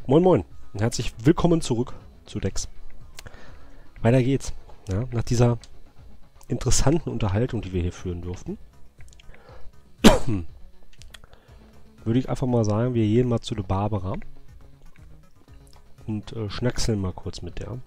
Moin Moin und herzlich willkommen zurück zu Dex. Weiter geht's. Ja, nach dieser interessanten Unterhaltung, die wir hier führen durften, würde ich einfach mal sagen, wir gehen mal zu der Barbara und schnackseln mal kurz mit der.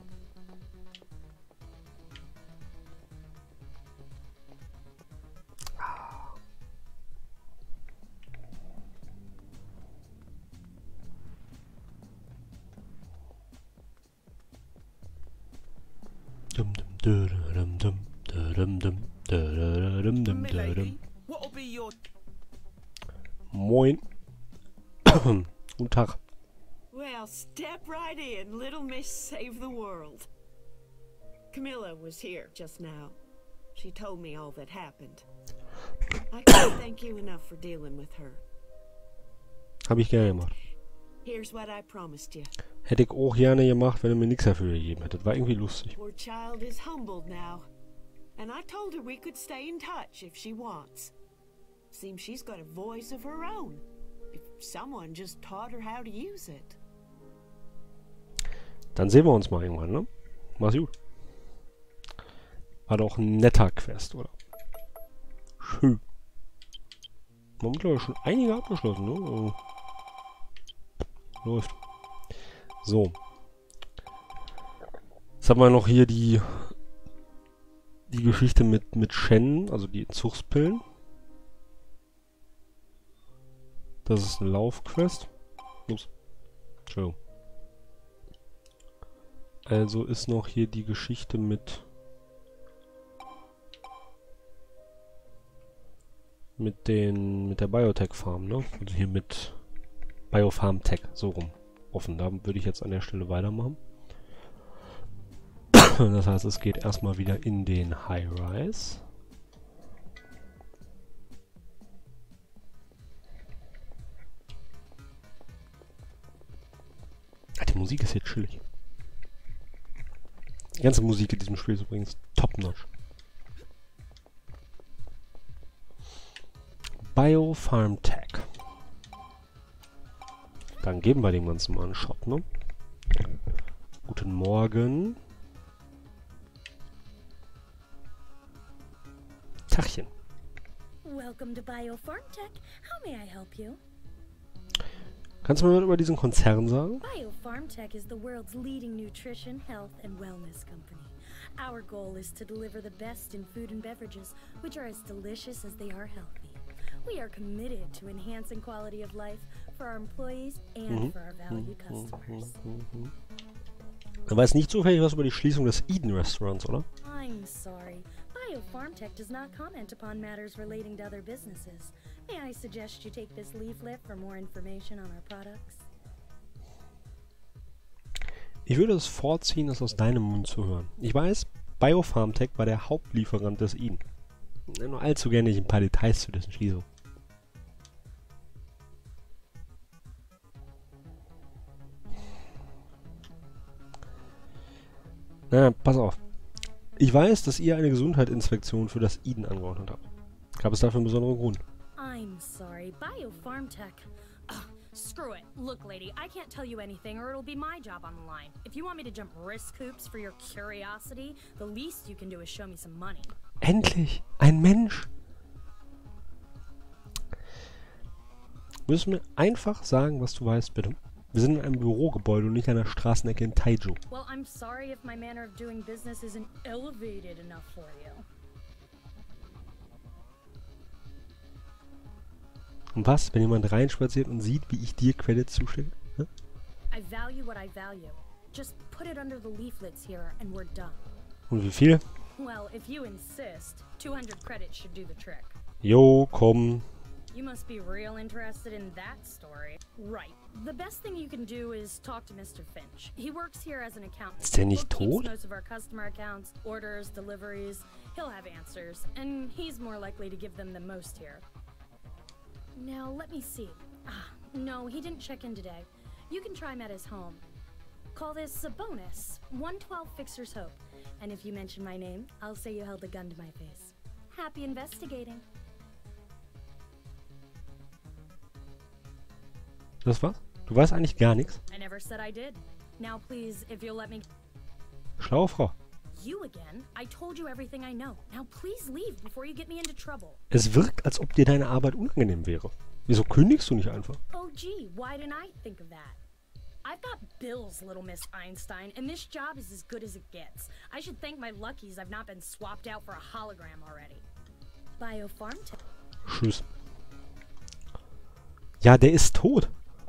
Moin. Guten Tag. Well, step right in, little Miss Save the World. Camilla was here just now. She told me all that happened. I can't thank you enough for dealing with her. Habe ich gerne gemacht. Here's what I promised you. Hätte ich auch gerne gemacht, wenn er mir nichts dafür gegeben hätte. Das war irgendwie lustig. Poor child is humbled now. And I told her we could stay in touch if she wants. Seems she's got a voice of her own. If someone just taught her how to use it. Dann sehen wir uns mal irgendwann, ne? Mach's gut. War doch ein netter Quest, oder? Schön. Wir haben glaube ich schon einige abgeschlossen, ne? Also, läuft. So. Jetzt haben wir noch hier die Geschichte mit Shen, also die Entzugspillen. Das ist eine Laufquest. Ups. Entschuldigung. Also ist noch hier die Geschichte mit der Biotech Farm, ne? Also hier mit Biofarm Tech, so rum. Offen. Da würde ich jetzt an der Stelle weitermachen. Das heißt, es geht erstmal wieder in den High-Rise. Die Musik ist hier chillig. Die ganze Musik in diesem Spiel ist übrigens top-notch. Biofarm Tech. Dann geben wir dem Ganzen mal einen Shot, ne? Guten Morgen. Tachchen. Welcome to Biofarm Tech. How may I help you? Kannst du mir was über diesen Konzern sagen? Biofarm Tech is the world's leading nutrition, health, and wellness company. Our goal is to deliver the best in food and beverages, which are as delicious as they are healthy. We are committed to enhancing quality of life for our employees and for our valued customers. Du weißt nicht zufällig was über die Schließung des Eden Restaurants, oder? I'm sorry. Biofarm Tech does not comment upon matters relating to other businesses. May I suggest you take this leaflet for more information on our products? Ich würde es vorziehen, das aus deinem Mund zu hören. Ich weiß, Biofarm Tech war der Hauptlieferant des Eden. Nur allzu gerne nicht ein paar Details zu dessen Schließung. Na, pass auf. Ich weiß, dass ihr eine Gesundheitsinspektion für das Eden angeordnet habt. Gab es dafür einen besonderen Grund? I'm sorry, Biofarm Tech. Ugh, screw it. Look, lady, I can't tell you anything or it'll be my job on the line. If you want me to jump risk hoops for your curiosity, the least you can do is show me some money. Endlich! Ein Mensch! Würdest du mir einfach sagen, was du weißt, bitte? Wir sind in einem Bürogebäude und nicht an der Straßenecke in Taiju. Well, I'm sorry if my manner of doing business isn't elevated enough for you. Und was, wenn jemand reinspaziert und sieht, wie ich dir Credits zuschicke? Hm? I value what I value. Just put it under the leaflets here and we're done. Und wie viel? Well, if you insist, 200 credits should do the trick. Jo, komm. You must be real interested in that story. Right. The best thing you can do is talk to Mr. Finch. He works here as an accountant. Ist der nicht Bookkeeps tot? most of our customer accounts, orders, deliveries. He'll have answers, and he's more likely to give them than most here. Now, let me see. No, he didn't check in today. You can try him at his home. Call this a bonus. 112 Fixer's Hope. And if you mention my name, I'll say you held a gun to my face. Happy investigating. Das war's? Du weißt eigentlich gar nichts. I never said I did. Now please, if you'll let me... Schlaue Frau. You again? I told you everything I know. Now please leave before you get me into trouble. Es wirkt, als ob dir deine Arbeit unangenehm wäre. Wieso kündigst du nicht einfach? Oh gee, why didn't I think of that? I've got bills, little Miss Einstein, and this job is as good as it gets. I should thank my luckies I've not been swapped out for a hologram already. Biopharm... Tschüss. Ja, der ist tot.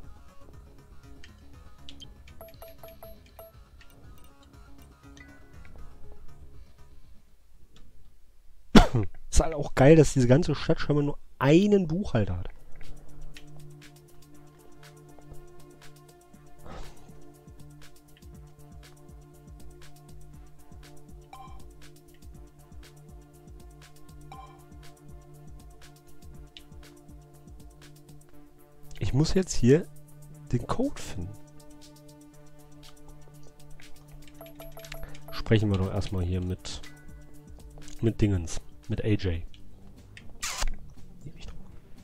Ist halt auch geil, dass diese ganze Stadt scheinbar nur einen Buchhalter hat. Ich muss jetzt hier den Code finden. Sprechen wir doch erstmal hier mit Dingens. Mit AJ. Die Richtung.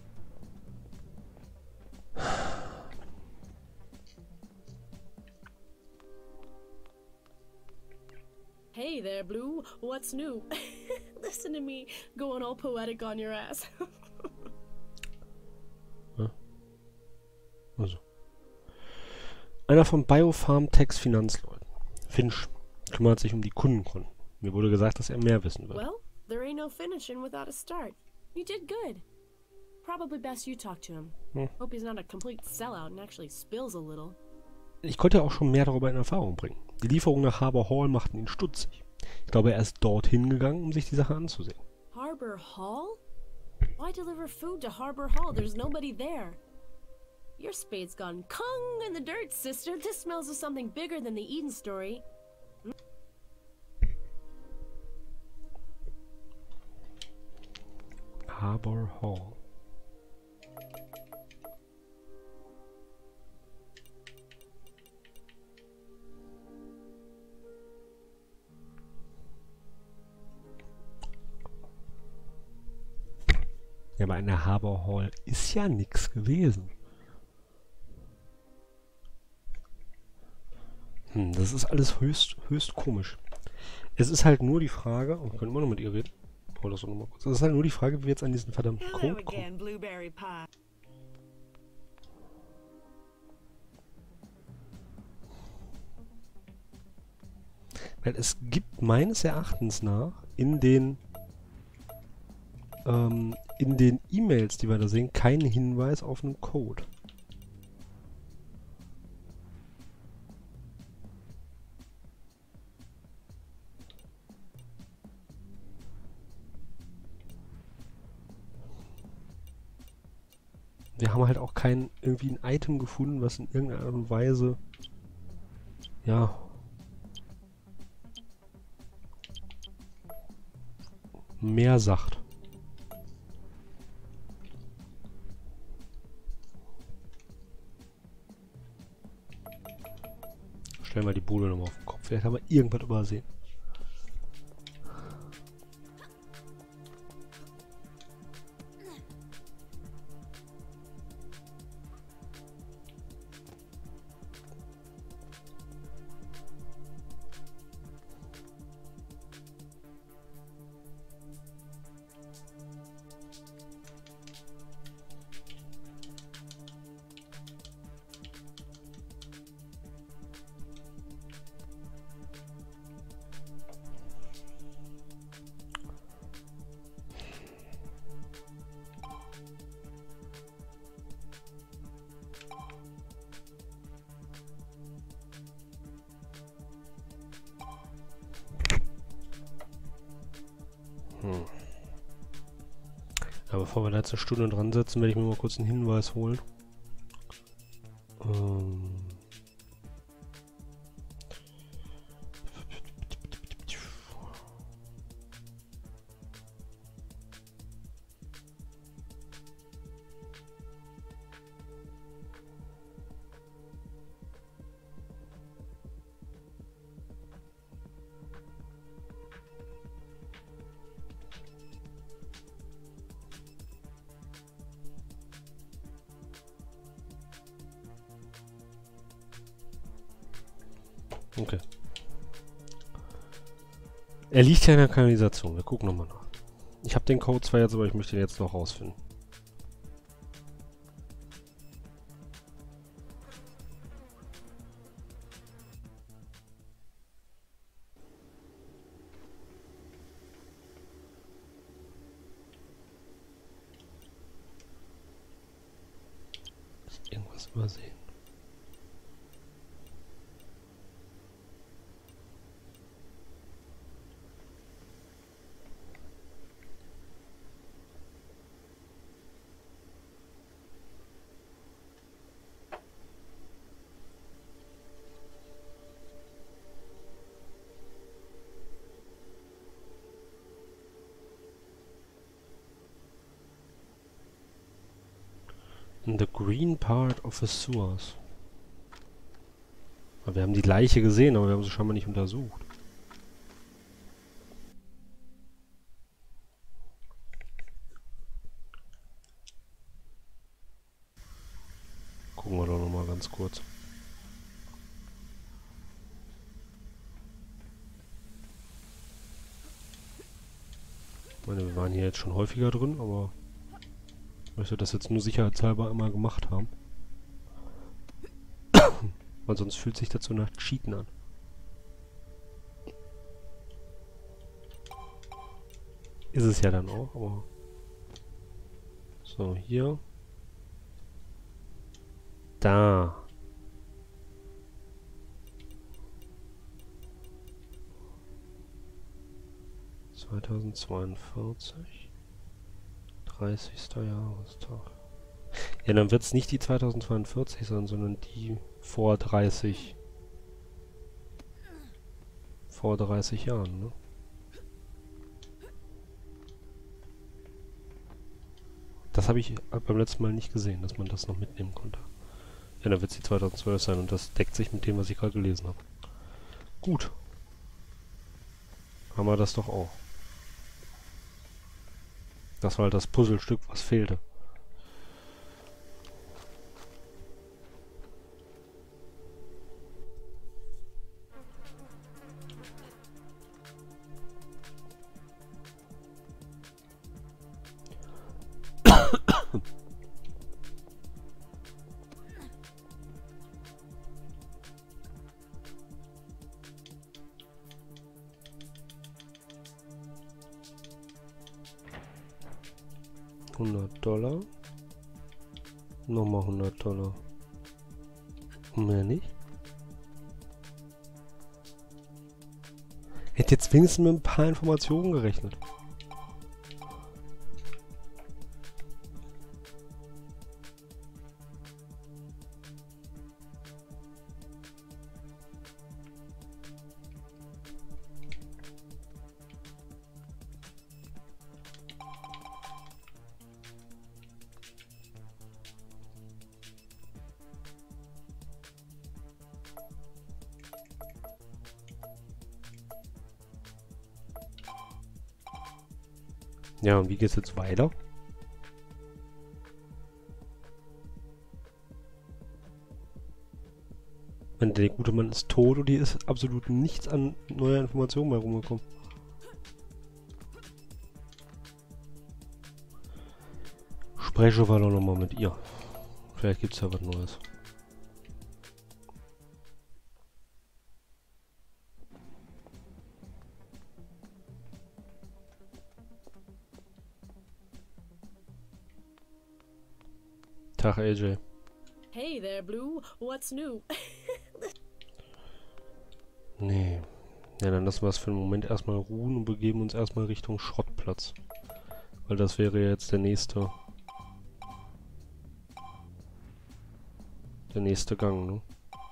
Hey there, Blue. What's new? Listen to me going all poetic on your ass. Also. Einer von Biopharm Techs Finanzleuten. Finch kümmert sich um die Kundenkonten. Mir wurde gesagt, dass er mehr wissen wird. Well, there ain't no finishing without a start. You did good. Probably best you talk to him. Hope he's not a complete sellout and actually spills a little. Ich konnte ja auch schon mehr darüber in Erfahrung bringen. Die Lieferung nach Harbor Hall machten ihn stutzig. Ich glaube, er ist dorthin gegangen, um sich die Sache anzusehen. Harbor Hall? Why deliver food to Harbor Hall? There's nobody there. Your spade's gone kung in the dirt, sister. This smells of something bigger than the Eden story. Harbor Hall. Ja, aber in der Harbor Hall ist ja nichts gewesen. Das ist alles höchst komisch. Es ist halt nur die Frage, und wir können immer noch mit ihr reden. Oder so nochmal kurz. Es ist halt nur die Frage, wie wir jetzt an diesen verdammten Hello Code kommen. again, Blueberry Pie. Weil es gibt meines Erachtens nach in den E-Mails, die wir da sehen, keinen Hinweis auf einen Code. Wir haben halt auch irgendwie ein Item gefunden, was in irgendeiner Art und Weise, ja, mehr sagt. Stellen wir die Bude nochmal auf den Kopf. Vielleicht haben wir irgendwas übersehen. Aber bevor wir da jetzt eine Stunde dran setzen, werde ich mir mal kurz einen Hinweis holen. Okay. Er liegt ja in der Kanalisation. Wir gucken nochmal nach. Ich habe den Code zwar jetzt, aber ich möchte den jetzt noch rausfinden. Irgendwas übersehen. In the green part of the sewers. Wir haben die Leiche gesehen, aber wir haben sie scheinbar nicht untersucht. Gucken wir doch nochmal ganz kurz. Ich meine, wir waren hier jetzt schon häufiger drin, aber ich möchte das jetzt nur sicherheitshalber einmal gemacht haben. Weil sonst fühlt sich das so nach Cheaten an. Ist es ja dann auch, aber... So, hier. Da. ...2042... 30. Jahrestag. Ja, dann wird es nicht die 2042 sein, sondern die vor 30... Vor 30 Jahren, ne? Das habe ich beim letzten Mal nicht gesehen, dass man das noch mitnehmen konnte. Ja, dann wird es die 2012 sein und das deckt sich mit dem, was ich gerade gelesen habe. Gut. Haben wir das doch auch. Das war halt das Puzzlestück, was fehlte. $100. Nochmal $100. Und mehr nicht? Hätte jetzt wenigstens mit ein paar Informationen gerechnet. Ja, und wie geht's jetzt weiter? Wenn der gute Mann ist tot und hier ist absolut nichts an neuer Information mehr rumgekommen. Spreche wir doch nochmal mit ihr. Vielleicht gibt's ja was Neues. Tag, AJ. Hey there, Blue. What's new? Nee. Ja, dann lassen wir es für den Moment erstmal ruhen und begeben uns erstmal Richtung Schrottplatz. Weil das wäre jetzt der nächste Gang, ne?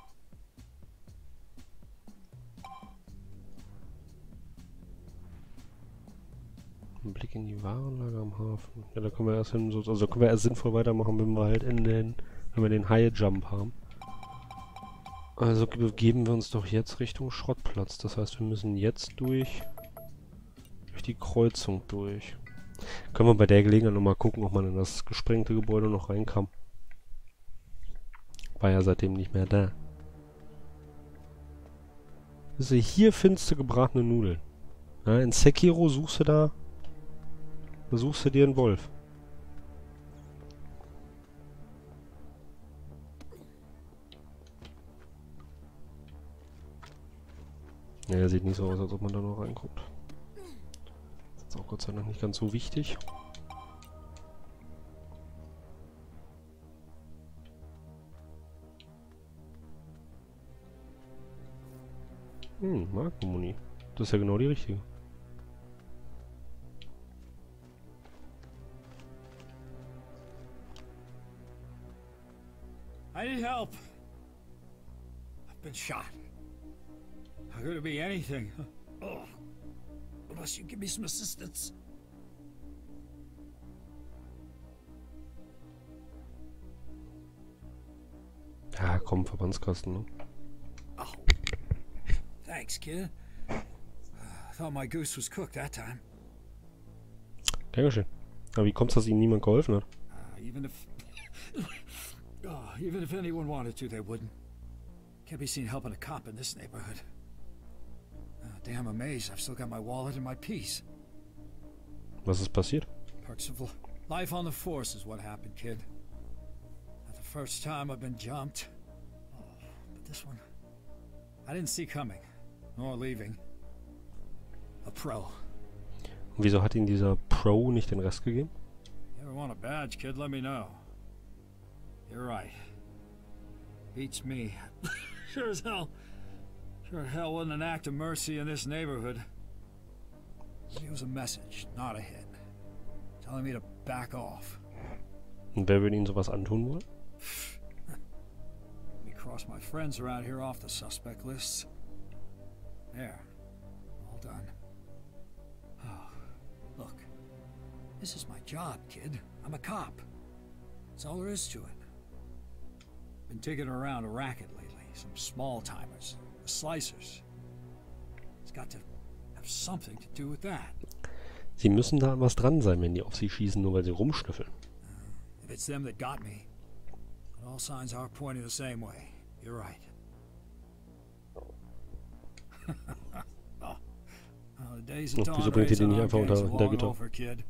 Ein Blick in die Warenlager am Hafen. Ja, da können wir erst hin, also können wir erst sinnvoll weitermachen, wenn wir halt wenn wir den High Jump haben. Also begeben wir uns doch jetzt Richtung Schrottplatz. Das heißt, wir müssen jetzt durch die Kreuzung durch. Können wir bei der Gelegenheit nochmal gucken, ob man in das gesprengte Gebäude noch reinkam. War ja seitdem nicht mehr da. Also hier findest du gebratene Nudeln. Ja, in Sekiro suchst du dir einen Wolf. Ja, sieht nicht so aus, als ob man da noch reinkommt. Das ist auch Gott sei Dank nicht ganz so wichtig. Magnumuni. Das ist ja genau die richtige. I need help. I've been shot. How could it be anything? Oh, unless you give me some assistance. Ja, komm, Verbandskasten, ne? Oh, thanks, kid. Thought my goose was cooked that time. Gern geschehen. Aber wie kommt's, dass ihnen niemand geholfen hat? Even if anyone wanted to, they wouldn't. Can't be seen helping a cop in this neighborhood. Damn amazed I've still got my wallet and my piece. Was ist passiert? Perks of life on the force is what happened, kid. Not the first time I've been jumped. Oh, but this one, I didn't see coming, nor leaving. A pro. Und wieso hat ihnen dieser Pro nicht den Rest gegeben? You ever want a badge, kid? Let me know. You're right. Beats me. Sure as hell wasn't an act of mercy in this neighborhood. It was a message, not a hit. Telling me to back off. Und wer würde ihnen sowas antun wollen? Let me cross my friends around here off the suspect lists. There. All done. Oh, look. This is my job, kid. I'm a cop. That's all there is to it. Been taking around a racket lately. Some small-timers. The slicers. It's got to have something to do with that. Sie müssen da an was dran sein, wenn die auf sie schießen, nur weil sie rumschnüffeln. If it's them that got me, then all signs are pointing the same way. You're right. Oh, the days of Und wieso Dawn bringt ihr raids die on nicht our einfach gangs unter are long Gitter? over, kid.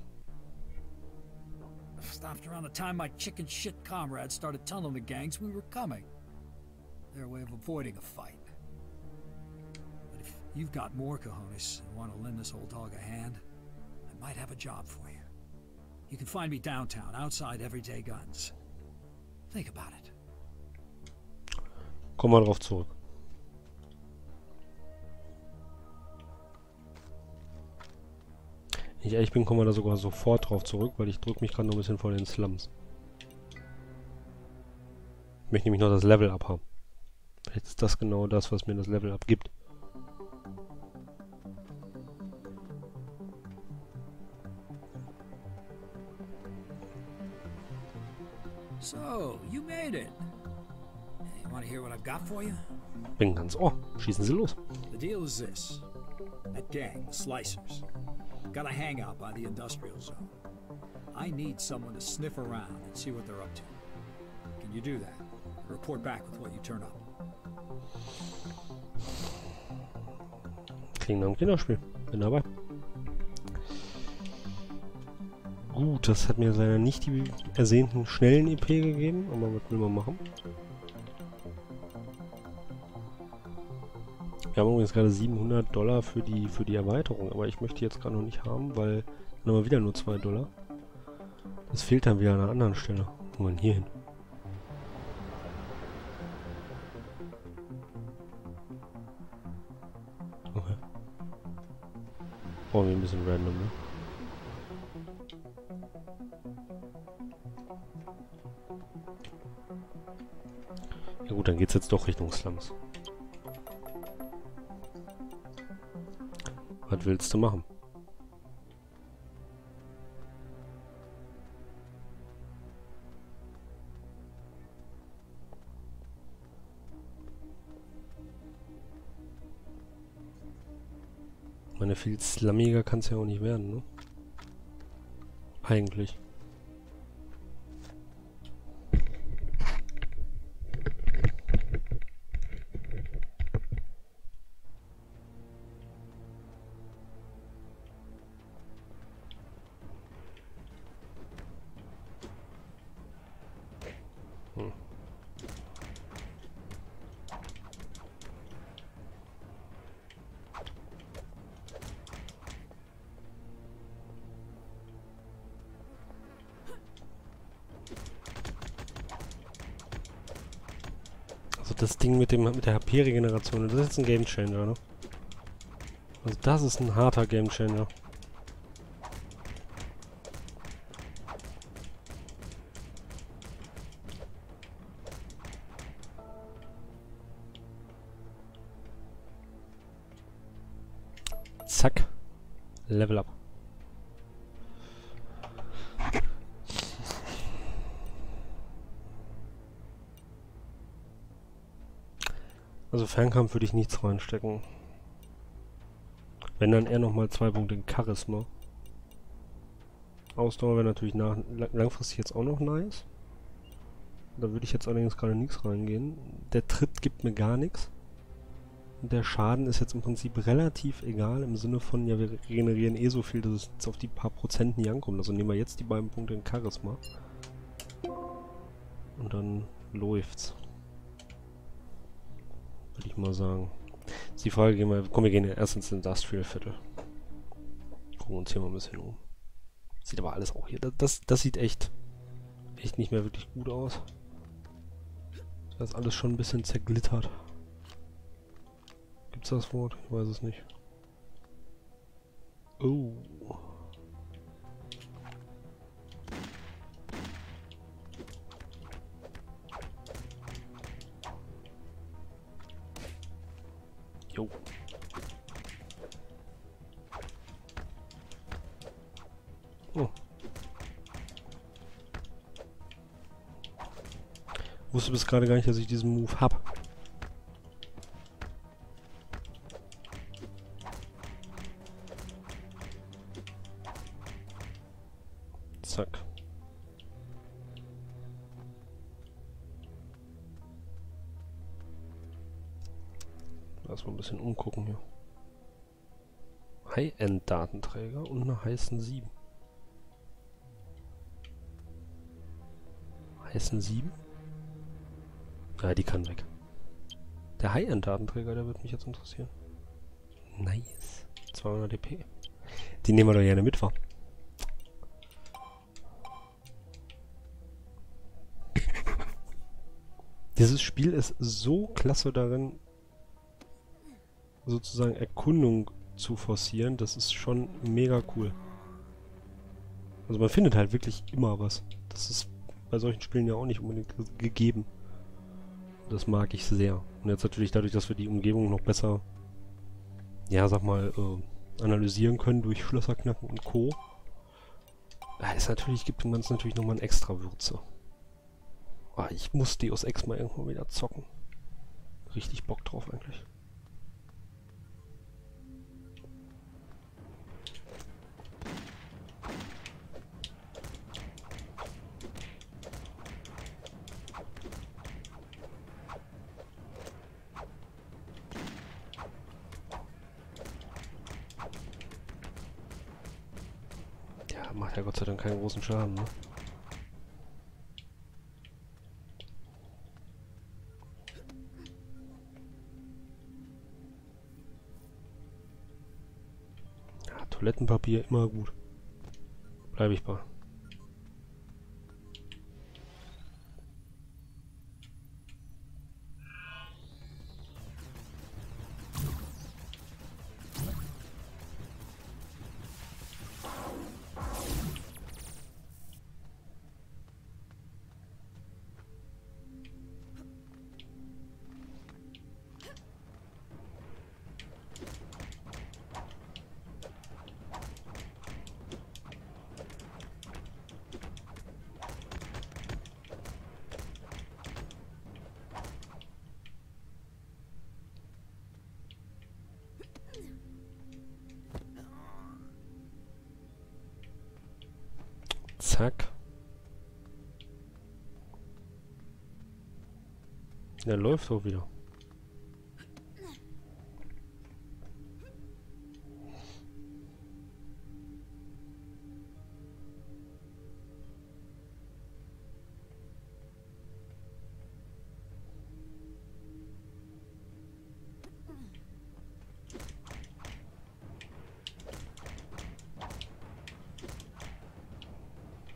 I stopped around the time my chicken shit comrades started telling the gangs we were coming. Their way of avoiding a fight. But if you've got more cojones and want to lend this old dog a hand, I might have a job for you. You can find me downtown, outside Everyday Guns. Think about it. Komm mal drauf zurück. Wenn ich ehrlich bin, kommen wir da sogar sofort drauf zurück, weil ich drücke mich gerade noch ein bisschen vor den Slums. Ich möchte nämlich noch das Level up haben. Vielleicht ist das genau das, was mir das Level up gibt. So, you made it. You want to hear what I've got for you? Bin ganz Ohr. Schießen Sie los. The deal is this. That gang, the Slicers, got a hangout by the industrial zone. I need someone to sniff around and see what they're up to. Can you do that? Report back with what you turn up. Klingt nach einem Kinderspiel. Bin dabei. Gut, das hat mir leider nicht die ersehnten schnellen EP gegeben, aber was will man machen? Wir haben übrigens gerade $700 für die Erweiterung, aber ich möchte jetzt gerade noch nicht haben, weil dann haben wir wieder nur $2. Das fehlt dann wieder an einer anderen Stelle. Wo man hier hin? Okay. Brauchen wir ein bisschen random, ne? Ja gut, dann geht's jetzt doch Richtung Slums. Was willst du machen? Meine, viel slummiger kann es ja auch nicht werden, ne? Eigentlich. Also das Ding mit der HP-Regeneration, das ist jetzt ein Gamechanger, ne? Also das ist ein harter Gamechanger. Zack. Level up. Also Fernkampf würde ich nichts reinstecken. Wenn dann eher nochmal 2 Punkte in Charisma. Ausdauer wäre natürlich langfristig jetzt auch noch nice. Da würde ich jetzt allerdings gerade nichts reingehen. Der Tritt gibt mir gar nichts. Der Schaden ist jetzt im Prinzip relativ egal, im Sinne von, ja, wir regenerieren eh so viel, dass es jetzt auf die paar Prozent nie ankommt. Also nehmen wir jetzt die beiden Punkte in Charisma. Und dann läuft's. Würde ich mal sagen. Jetzt die Frage, wir gehen ja erst ins Industrial Viertel. Gucken uns hier mal ein bisschen um. Sieht aber alles auch hier. Das sieht echt nicht mehr wirklich gut aus. Das ist alles schon ein bisschen zerglittert. Gibt's das Wort? Ich weiß es nicht. Oh. Jo. Oh. Wusste bis gerade gar nicht, dass ich diesen Move hab. Zack. Lass mal ein bisschen umgucken hier. High-End-Datenträger und eine Heißen 7. Heißen 7? Ja, die kann weg. Der High-End-Datenträger, der wird mich jetzt interessieren. Nice. 200 DP. Die nehmen wir doch gerne mit, wa? Dieses Spiel ist so klasse darin, sozusagen Erkundung zu forcieren. Das ist schon mega cool. Also man findet halt wirklich immer was. Das ist bei solchen Spielen ja auch nicht unbedingt gegeben. Das mag ich sehr. Und jetzt natürlich dadurch, dass wir die Umgebung noch besser, ja, sag mal, analysieren können durch Schlösserknacken und Co. Ist natürlich, gibt dem Ganzen natürlich nochmal eine extra Würze. Ah, ich muss Deus Ex mal irgendwann wieder zocken. Richtig Bock drauf eigentlich. Ja, macht ja Gott sei Dank keinen großen Schaden, ne? Toilettenpapier immer gut. Bleibe ich bei. Zack. Der läuft auch wieder.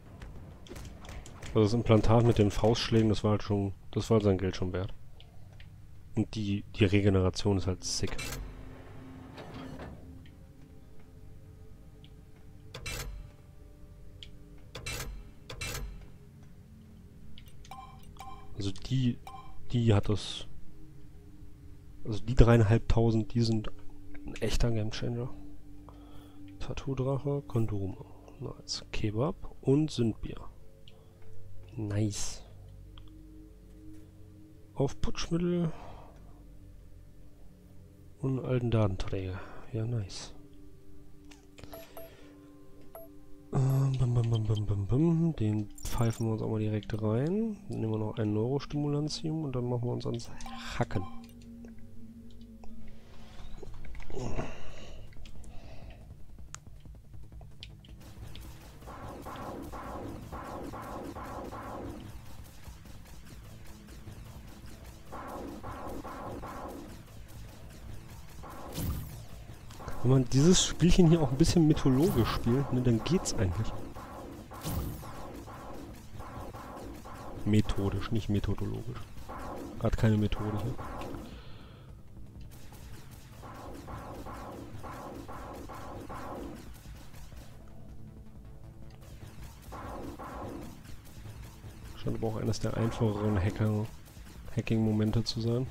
Also das Implantat mit den Faustschlägen, das war halt sein Geld schon wert. Und die Regeneration ist halt sick. Also die hat das... Also die 3.500, die sind ein echter Gamechanger. Tattoo-Drache, Kondome. Nice. Kebab und Sündbier. Nice. Aufputschmittel und einen alten Datenträger. Ja, nice. Den pfeifen wir uns auch mal direkt rein. Dann nehmen wir noch ein Neurostimulantium und dann machen wir uns ans Hacken. Wenn man dieses Spielchen hier auch ein bisschen mythologisch spielt, ne, dann geht's eigentlich. Methodisch, nicht methodologisch. Hat keine Methode hier. Scheint aber auch eines der einfacheren Hacking-Momente zu sein.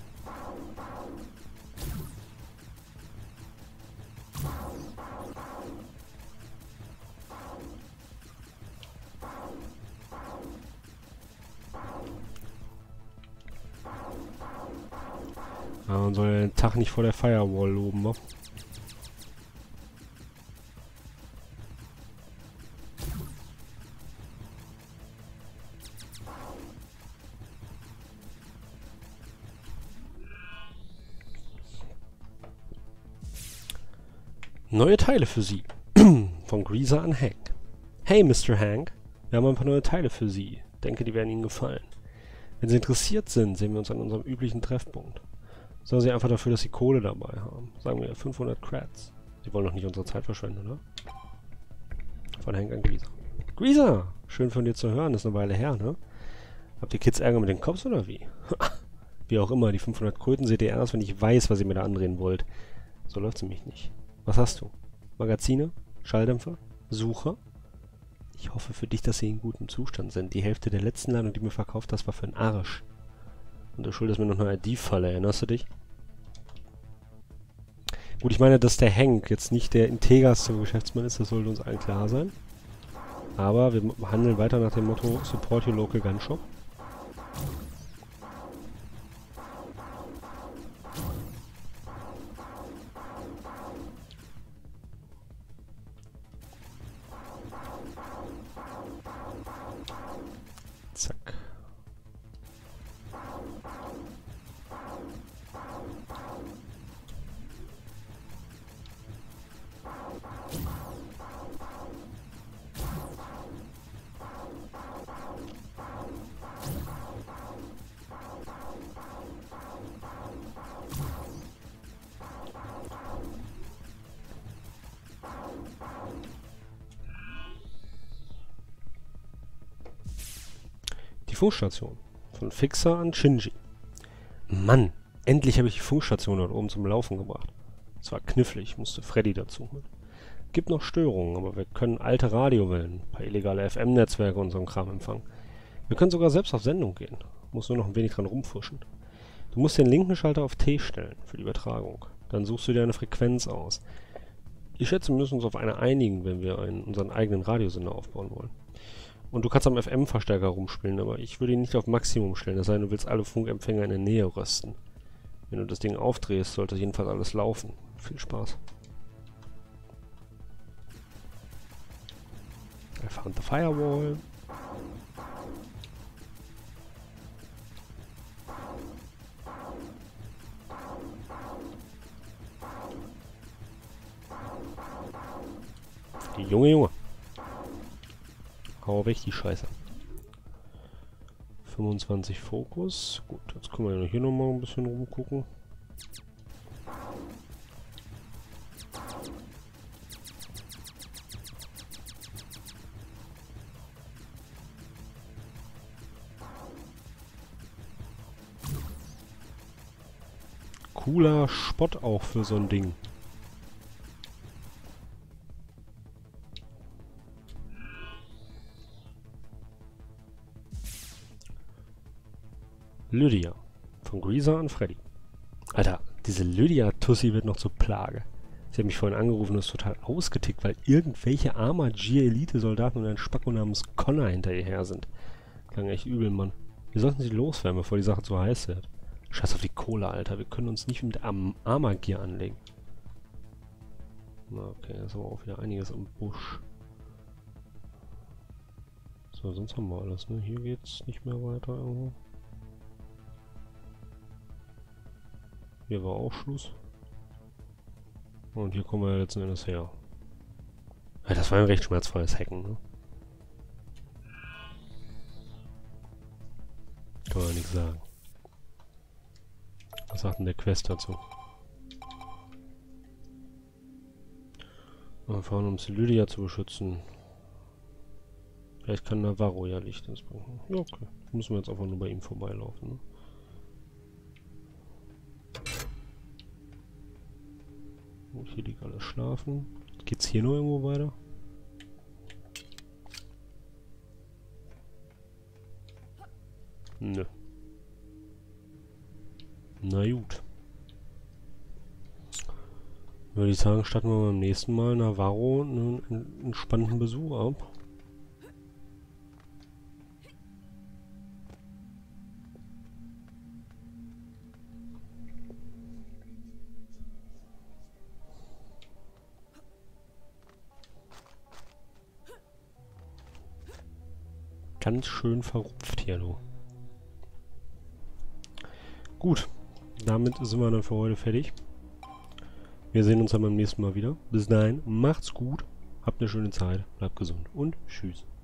Ja, man soll den Tag nicht vor der Firewall loben, ne? Neue Teile für Sie. Von Greaser an Hank. Hey, Mr. Hank. Wir haben ein paar neue Teile für Sie. Denke, die werden Ihnen gefallen. Wenn Sie interessiert sind, sehen wir uns an unserem üblichen Treffpunkt. Sorgen Sie einfach dafür, dass Sie Kohle dabei haben. Sagen wir 500 Crats. Sie wollen doch nicht unsere Zeit verschwenden, oder? Von Hank an Greaser. Greaser! Schön von dir zu hören, ist eine Weile her, ne? Habt ihr Kids Ärger mit den Cops oder wie? Wie auch immer, die 500 Kröten seht ihr erst, wenn ich weiß, was ihr mir da andrehen wollt. So läuft's nämlich nicht. Was hast du? Magazine? Schalldämpfer? Sucher? Ich hoffe für dich, dass sie in gutem Zustand sind. Die Hälfte der letzten Ladung, die du mir verkauft hast, war für einen Arsch. Und du schuldest mir noch eine ID-Falle, erinnerst du dich? Gut, ich meine, dass der Hank jetzt nicht der integerste Geschäftsmann ist, das sollte uns allen klar sein. Aber wir handeln weiter nach dem Motto Support your local gun shop. Zack. Die Funkstation. Von Fixer an Shinji. Mann, endlich habe ich die Funkstation dort oben zum Laufen gebracht. Es war knifflig, musste Freddy dazu holen. Gibt noch Störungen, aber wir können alte Radiowellen, ein paar illegale FM-Netzwerke und so einen Kram empfangen. Wir können sogar selbst auf Sendung gehen. Muss nur noch ein wenig dran rumfuschen. Du musst den linken Schalter auf T stellen für die Übertragung. Dann suchst du dir eine Frequenz aus. Ich schätze, wir müssen uns auf eine einigen, wenn wir unseren eigenen Radiosender aufbauen wollen. Und du kannst am FM-Verstärker rumspielen, aber ich würde ihn nicht auf Maximum stellen, es sei denn, du willst alle Funkempfänger in der Nähe rösten. Wenn du das Ding aufdrehst, sollte jedenfalls alles laufen. Viel Spaß. I found the firewall. Junge. Hau weg die Scheiße. 25 Fokus. Gut, jetzt können wir ja hier nochmal ein bisschen rumgucken. cooler Spot auch für so ein Ding. Lydia. Von Greaser an Freddy. Alter, diese Lydia-Tussi wird noch zur Plage. Sie hat mich vorhin angerufen und ist total ausgetickt, weil irgendwelche Armagier-Elite-Soldaten und ein Spacko namens Connor hinter ihr her sind. Klang echt übel, Mann. Wir sollten sie loswerden, bevor die Sache zu heiß wird. Scheiß auf die Kohle, Alter. Wir können uns nicht mit Armagier anlegen. Na, okay, da ist aber auch wieder einiges im Busch. So, sonst haben wir alles, ne? Hier geht's nicht mehr weiter irgendwo. Hier war auch Schluss. Und hier kommen wir ja letzten Endes her. Ja, das war ein recht schmerzfreies Hacken, ne? Kann man nichts sagen. Was sagt denn der Quest dazu? Wir fahren, um Lydia zu beschützen. Vielleicht kann Navarro ja Licht ins bringen. Ja, okay. Müssen wir jetzt einfach nur bei ihm vorbeilaufen, ne? Gut, hier liegt alles schlafen. Geht's hier noch irgendwo weiter? Nö. Na gut. Würde ich sagen, starten wir beim nächsten Mal Navarro einen entspannten Besuch ab. Ganz schön verrupft hier, du. Gut, damit sind wir dann für heute fertig. Wir sehen uns dann beim nächsten Mal wieder. Bis dahin, macht's gut, habt eine schöne Zeit, bleibt gesund und tschüss.